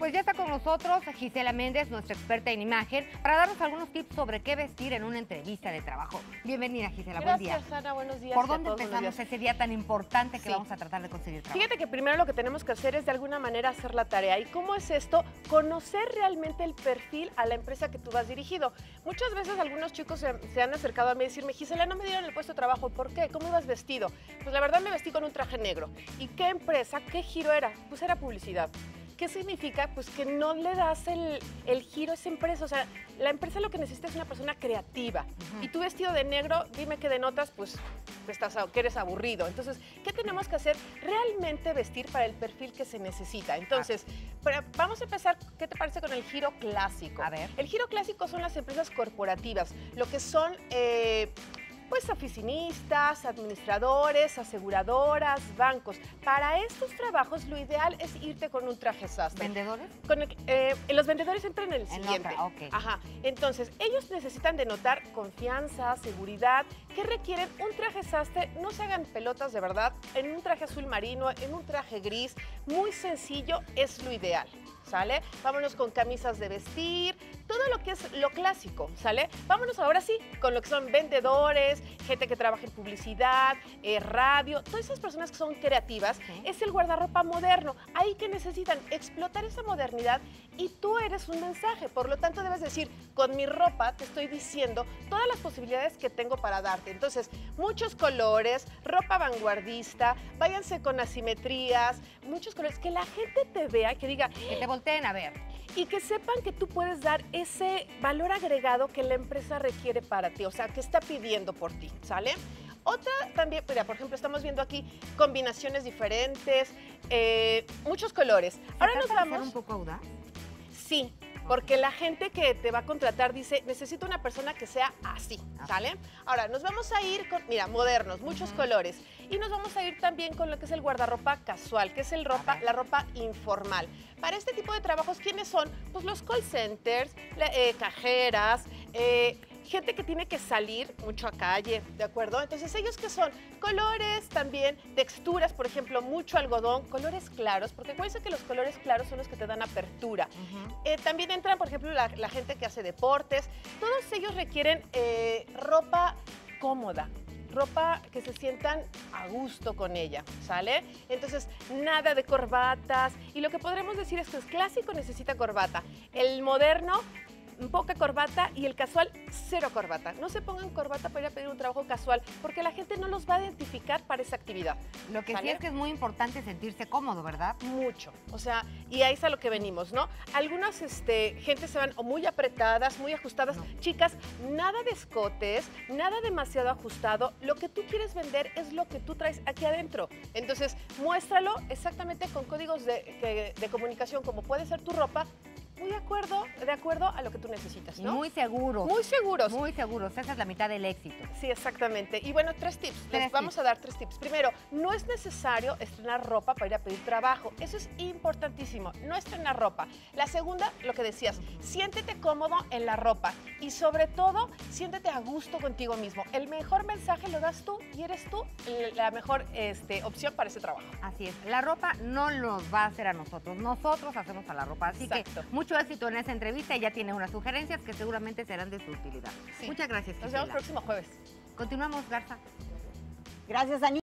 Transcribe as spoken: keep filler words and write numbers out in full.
pues ya está con nosotros Gisela Méndez, nuestra experta en imagen, para darnos algunos tips sobre qué vestir en una entrevista de trabajo. Bienvenida, Gisela, buen día. Gracias, Ana, buenos días. ¿Por dónde empezamos ese día tan importante que sí. vamos a tratar de conseguir trabajo? Fíjate que primero lo que tenemos que hacer es de alguna manera hacer la tarea. ¿Y cómo es esto? Conocer realmente el perfil a la empresa que tú vas dirigido. Muchas veces algunos chicos se, se han acercado a mí y decirme, Gisela, no me dieron el puesto de trabajo. ¿Por qué? ¿Cómo ibas vestido? Pues la verdad me vestí con un traje negro. ¿Y qué empresa? ¿Qué giro era? Pues era publicidad. ¿Qué significa? Pues que no le das el, el giro a esa empresa. O sea, la empresa lo que necesita es una persona creativa. Uh-huh. Y tú vestido de negro, dime qué denotas, pues que, estás, que eres aburrido. Entonces, ¿qué tenemos que hacer? Realmente vestir para el perfil que se necesita. Entonces, para, vamos a empezar, ¿qué te parece con el giro clásico? A ver. El giro clásico son las empresas corporativas, lo que son... Eh, Pues oficinistas, administradores, aseguradoras, bancos. Para estos trabajos lo ideal es irte con un traje sastre. ¿Vendedores? Con el, eh, los vendedores entran en el en siguiente. Otra, okay. Ajá. Entonces, ellos necesitan denotar confianza, seguridad. ¿Qué requieren? Un traje sastre, no se hagan pelotas de verdad, en un traje azul marino, en un traje gris, muy sencillo, es lo ideal. ¿Sale? Vámonos con camisas de vestir, todo lo que es lo clásico, ¿sale? Vámonos ahora sí con lo que son vendedores, gente que trabaja en publicidad, eh, radio, todas esas personas que son creativas, ¿sí? Es el guardarropa moderno. Ahí que necesitan explotar esa modernidad y tú eres un mensaje, por lo tanto debes decir, con mi ropa te estoy diciendo todas las posibilidades que tengo para darte. Entonces, muchos colores, ropa vanguardista, váyanse con asimetrías, muchos colores, que la gente te vea, que diga... Que te volteen a ver. Y que sepan que tú puedes dar ese valor agregado que la empresa requiere para ti, o sea, que está pidiendo por ti, ¿sale? Otra también, mira, por ejemplo, estamos viendo aquí combinaciones diferentes, eh, muchos colores. Ahora nos vamos... ¿Ser un poco audaz? Sí, porque la gente que te va a contratar dice, necesito una persona que sea así, ¿sale? Ahora, nos vamos a ir con, mira, modernos, muchos uh-huh. colores. Y nos vamos a ir también con lo que es el guardarropa casual, que es el ropa, la ropa informal. Para este tipo de trabajos, ¿quiénes son? Pues los call centers, la, eh, cajeras, eh, gente que tiene que salir mucho a calle, ¿de acuerdo? Entonces, ¿ellos qué son? Colores también, texturas, por ejemplo, mucho algodón, colores claros, porque acuérdense que los colores claros son los que te dan apertura. Uh-huh. eh, también entran, por ejemplo, la, la gente que hace deportes. Todos ellos requieren eh, ropa cómoda, ropa que se sientan a gusto con ella, ¿sale? Entonces, nada de corbatas. Y lo que podremos decir es que el clásico necesita corbata. El moderno, poca corbata, y el casual, cero corbata. No se pongan corbata para ir a pedir un trabajo casual, porque la gente no los va a identificar para esa actividad. Lo que ¿sale? Sí es que es muy importante sentirse cómodo, ¿verdad? Mucho. O sea, y ahí es a lo que venimos, ¿no? Algunas este, gente se van o muy apretadas, muy ajustadas. No. Chicas, nada de escotes, nada demasiado ajustado. Lo que tú quieres vender es lo que tú traes aquí adentro. Entonces, muéstralo exactamente con códigos de, de, de comunicación, como puede ser tu ropa, muy de acuerdo, de acuerdo a lo que tú necesitas, ¿no? Muy seguros. Muy seguros. Muy seguros. Esa es la mitad del éxito. Sí, exactamente. Y bueno, tres tips. Tres Les vamos tips. a dar tres tips. Primero, no es necesario estrenar ropa para ir a pedir trabajo. Eso es importantísimo. No estrenar ropa. La segunda, lo que decías, siéntete cómodo en la ropa. Y sobre todo, siéntete a gusto contigo mismo. El mejor mensaje lo das tú y eres tú la mejor este, opción para ese trabajo. Así es. La ropa no nos va a hacer a nosotros. Nosotros hacemos a la ropa. Así Exacto. que mucho éxito en esa entrevista. Ella tiene unas sugerencias que seguramente serán de su utilidad. Sí. Muchas gracias, Gisela. Nos vemos el próximo jueves. Continuamos, Garza. Gracias, Anita.